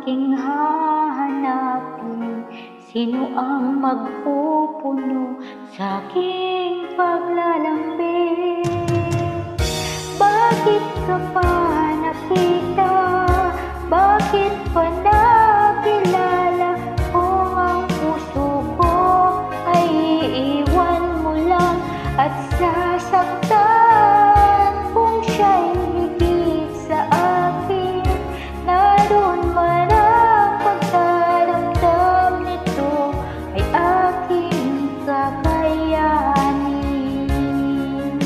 aking hahanapin? Sino ang magpupuno sa aking paglalambing? Bakit ka pa nakita? Bakit pa nakilala? Kung ang puso ko ay iiwan mo lang at sasaktan. Kung siya'y higit sa akin, naroon man ang pagdaramdam nito ay aking kakayanin.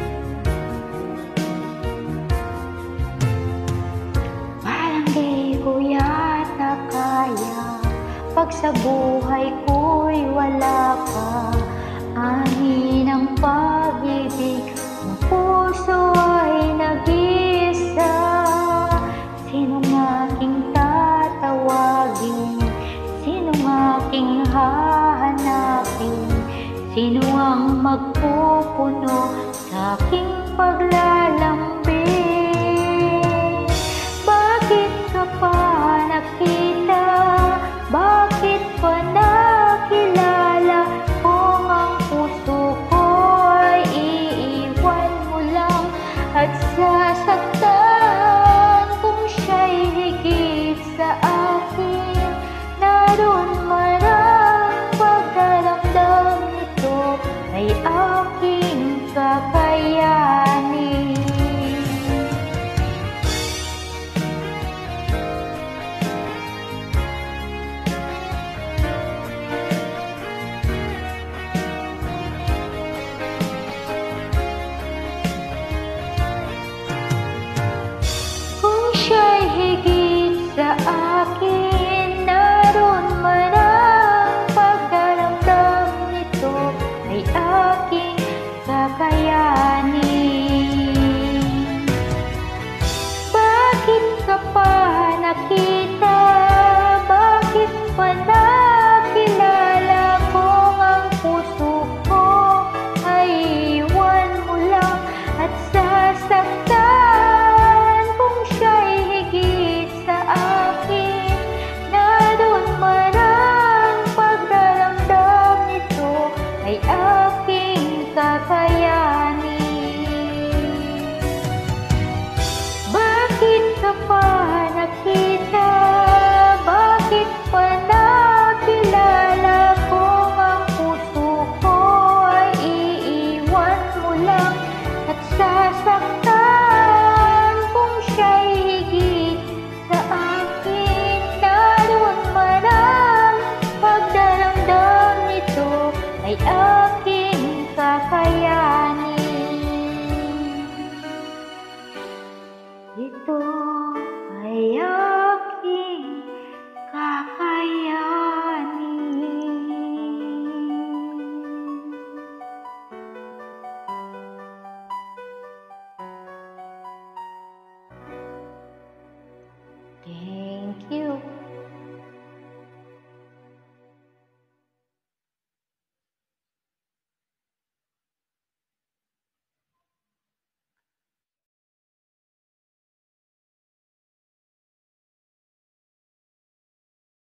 Parang di ko yata kaya pag sa buhay ko'y wala ka. Angin ang pag-ibig, ang puso ay nag-iisa. Sinong aking tatawagin? Sinong aking hahanapin? Sino ang magpupuno sa aking paglalambing? Bakit ka pa nakita? Bakit pa nakilala? Kung ang puso ko ay iiwan mo lang at sasaktan. Kung siya'y higit sa akin, naroon man ang pagdaramdam nito ay aking kakayanin. Siya'y higit sa akin, naroon man ang pagdaramdam nito ay aking kakayanin. Bakit ka pa nakita? Bakit pa nakilala? Kung ang puso ko ay iwan mo lang at sasaktan. Ay aking kakayanin. Bakit ka pa nakita? Bakit pa nakilala? Kung ang puso ko ay iiwan mo lang at sasaktan. Kung siya'y higit sa akin, naroon man ang pagdaramdam nito ay aking kakayanin. Ito ay aking kakayanin.